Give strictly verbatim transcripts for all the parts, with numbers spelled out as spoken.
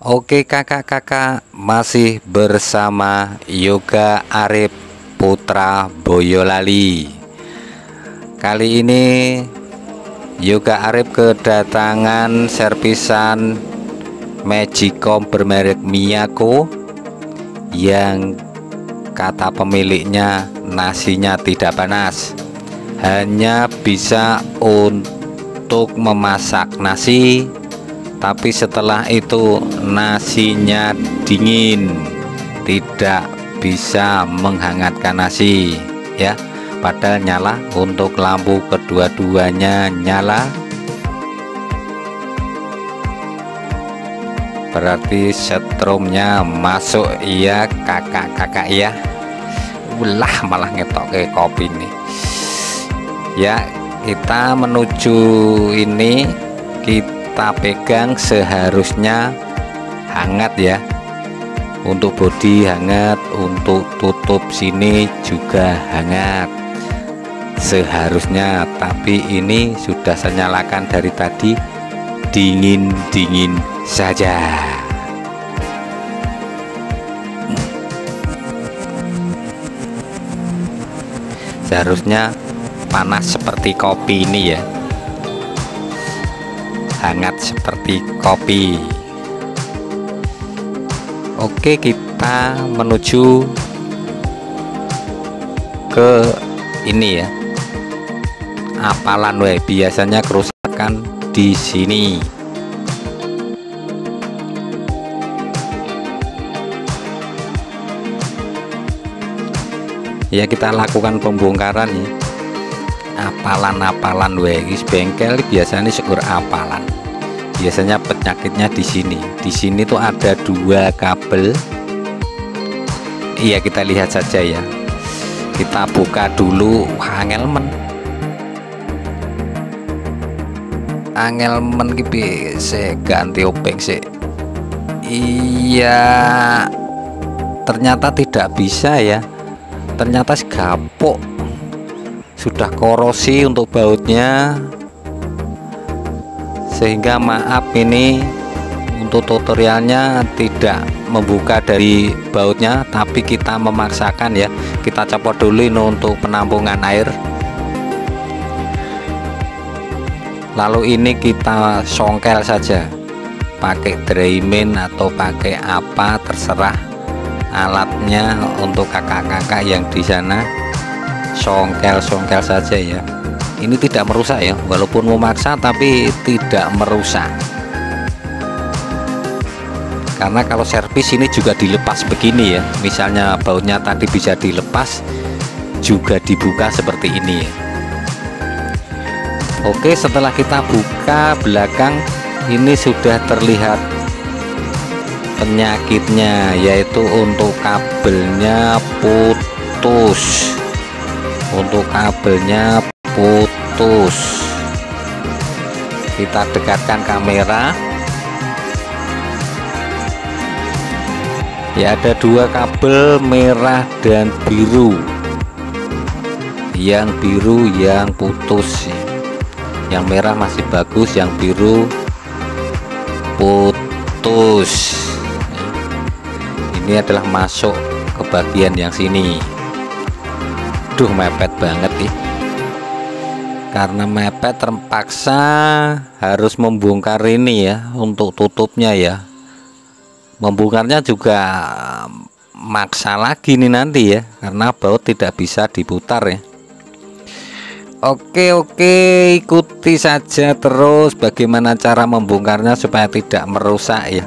Oke kakak-kakak, masih bersama Yoga Arif Putra Boyolali. Kali ini Yoga Arif kedatangan servisan Magicom bermerek Miyako yang kata pemiliknya nasinya tidak panas, hanya bisa untuk memasak nasi, tapi setelah itu nasinya dingin, tidak bisa menghangatkan nasi ya. Padahal nyala, untuk lampu kedua-duanya nyala, berarti setrumnya masuk ya kakak-kakak ya. Ulah malah ngetok ke kopi nih ya. Kita menuju ini, kita pegang seharusnya hangat ya, untuk bodi hangat, untuk tutup sini juga hangat seharusnya, tapi ini sudah saya nyalakan dari tadi, dingin-dingin saja. Seharusnya panas seperti kopi ini ya, hangat seperti kopi. Oke, kita menuju ke ini ya, apalan we, biasanya kerusakan di sini. Ya, kita lakukan pembongkaran ya. Apalan-apalan wegis bengkel biasanya syukur apalan. Biasanya penyakitnya di sini. Di sini tuh ada dua kabel. Iya, kita lihat saja ya. Kita buka dulu. Wah, angel men. Angel men ki se ganti obeng sih. Iya. Ternyata tidak bisa ya. Ternyata gapok, sudah korosi untuk bautnya, sehingga maaf ini untuk tutorialnya tidak membuka dari bautnya, tapi kita memaksakan ya. Kita copot dulu ini untuk penampungan air, lalu ini kita songkel saja pakai Draiman atau pakai apa terserah alatnya. Untuk kakak-kakak yang di sana songkel-songkel saja ya. Ini tidak merusak ya, walaupun memaksa tapi tidak merusak, karena kalau servis ini juga dilepas begini ya. Misalnya bautnya tadi bisa dilepas, juga dibuka seperti ini ya. Oke, setelah kita buka belakang, ini sudah terlihat penyakitnya, yaitu untuk kabelnya putus. Untuk kabelnya putus, kita dekatkan kamera ya. Ada dua kabel, merah dan biru. Yang biru yang putus, yang merah masih bagus, yang biru putus. Ini adalah masuk ke bagian yang sini. Duh, mepet banget nih. Karena mepet terpaksa harus membongkar ini ya, untuk tutupnya ya. Membongkarnya juga maksa lagi nih nanti ya, karena baut tidak bisa diputar ya. Oke oke, ikuti saja terus bagaimana cara membongkarnya supaya tidak merusak ya.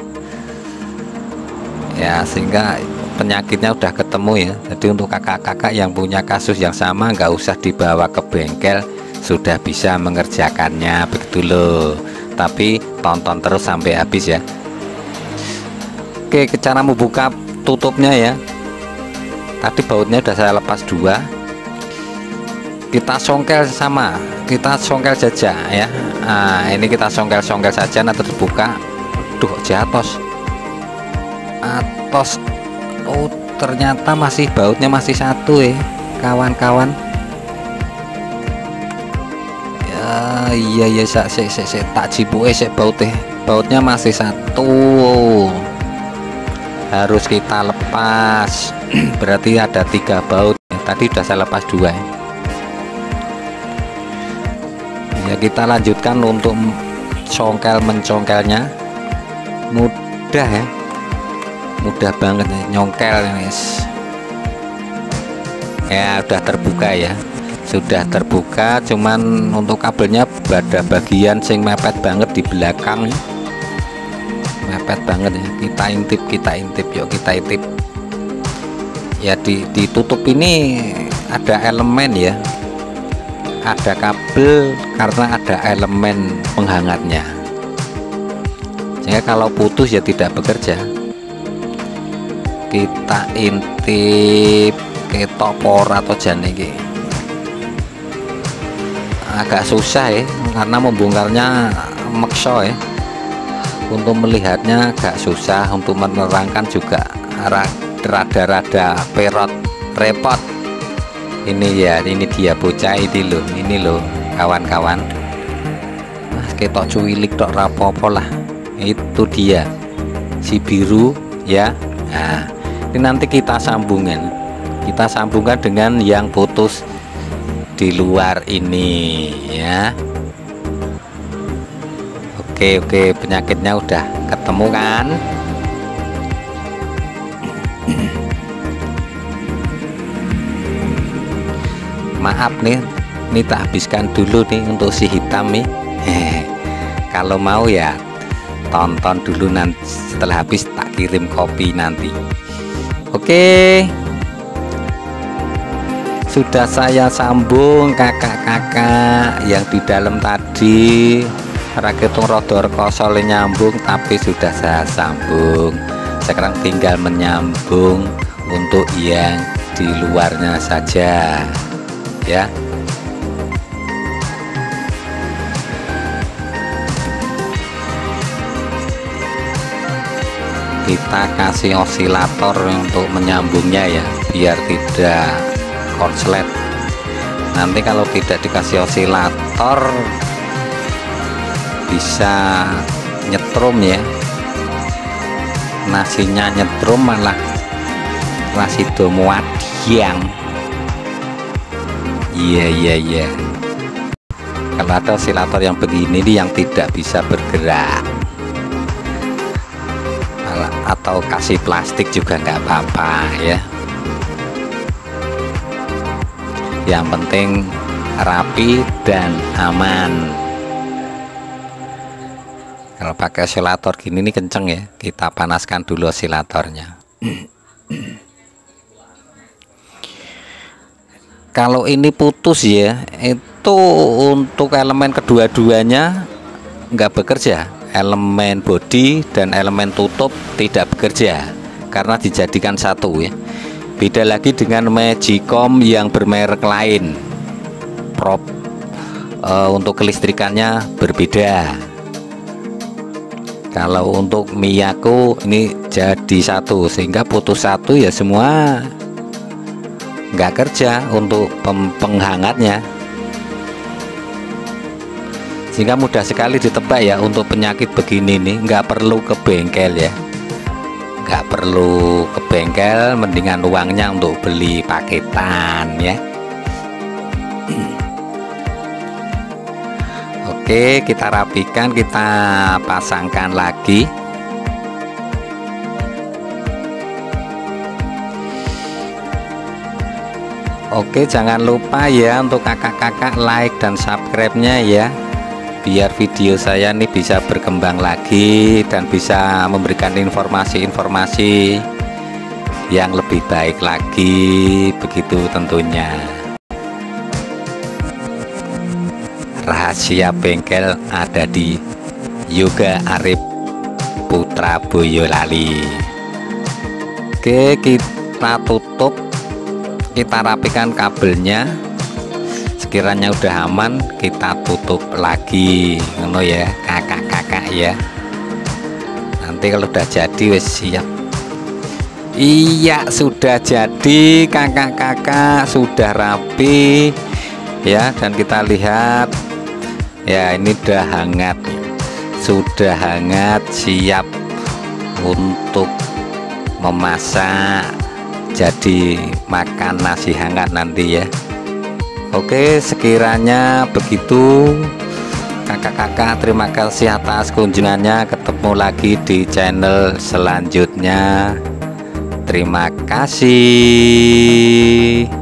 Ya, sehingga penyakitnya udah ketemu ya. Jadi untuk kakak-kakak yang punya kasus yang sama, nggak usah dibawa ke bengkel, sudah bisa mengerjakannya begitu loh. Tapi tonton terus sampai habis ya. Oke, cara membuka tutupnya ya. Tadi bautnya udah saya lepas dua. Kita songkel sama, kita songkel saja ya. Nah, ini kita songkel-songkel saja, nanti terbuka. Duh, jatuh atos. Oh, ternyata masih bautnya masih satu ya kawan-kawan ya. Iya ya, saya tak cipuke sik baute bautnya masih satu, harus kita lepas. Berarti ada tiga baut, tadi udah saya lepas dua ya. Ya kita lanjutkan untuk congkel mencongkelnya. Mudah ya, mudah banget ya nyongkel guys. Ya udah terbuka ya, sudah terbuka, cuman untuk kabelnya ada bagian sing mepet banget di belakang, mepet banget ya. Kita intip, kita intip, yuk kita intip ya. Di, ditutup ini ada elemen ya, ada kabel karena ada elemen penghangatnya, sehingga kalau putus ya tidak bekerja. Kita intip ketok por atau jane iki agak susah ya, karena membongkarnya makso ya. Untuk melihatnya agak susah, untuk menerangkan juga rada-rada perot repot. Ini ya, ini dia bocah ini loh, ini loh kawan-kawan. Nah, ketok cuwilik tok rapopo lah, itu dia si biru ya. Nah, ini nanti kita sambungkan, kita sambungkan dengan yang putus di luar ini ya. Oke oke, penyakitnya udah ketemu kan. Maaf nih, ini tak habiskan dulu nih untuk si hitam nih. Kalau mau ya tonton dulu, nanti setelah habis tak kirim kopi nanti. Oke, sudah saya sambung kakak-kakak yang di dalam tadi. Raketung rodor kosol nyambung, tapi sudah saya sambung. Sekarang tinggal menyambung untuk yang di luarnya saja ya. Kita kasih osilator untuk menyambungnya ya, biar tidak konslet. Nanti kalau tidak dikasih osilator bisa nyetrum ya, nasinya nyetrum malah rasido muadiang. Iya iya iya, kalau ada osilator yang begini nih yang tidak bisa bergerak, atau kasih plastik juga nggak apa-apa ya. Yang penting rapi dan aman. Kalau pakai osilator gini nih kenceng ya, kita panaskan dulu osilatornya. Kalau ini putus ya, itu untuk elemen kedua-duanya nggak bekerja. Elemen bodi dan elemen tutup tidak bekerja karena dijadikan satu ya. Beda lagi dengan Magicom yang bermerek lain, prop e, untuk kelistrikannya berbeda. Kalau untuk Miyako ini jadi satu, sehingga putus satu ya semua nggak kerja untuk penghangatnya, sehingga mudah sekali ditebak ya. Untuk penyakit begini nih nggak perlu ke bengkel ya, nggak perlu ke bengkel, mendingan uangnya untuk beli paketan ya. Oke, kita rapikan, kita pasangkan lagi. Oke, jangan lupa ya untuk kakak-kakak like dan subscribe-nya ya, biar video saya ini bisa berkembang lagi dan bisa memberikan informasi-informasi yang lebih baik lagi, begitu tentunya. Rahasia bengkel ada di Yoga Arif Putra Boyolali. Oke, kita tutup, kita rapikan kabelnya. Sekiranya udah aman, kita tutup lagi, ngono ya kakak-kakak ya. Nanti kalau udah jadi wes siap. Iya, sudah jadi kakak-kakak, sudah rapi ya. Dan kita lihat ya, ini udah hangat, sudah hangat, siap untuk memasak jadi makan nasi hangat nanti ya. Oke, sekiranya begitu kakak-kakak, terima kasih atas kunjungannya. Ketemu lagi di channel selanjutnya. Terima kasih.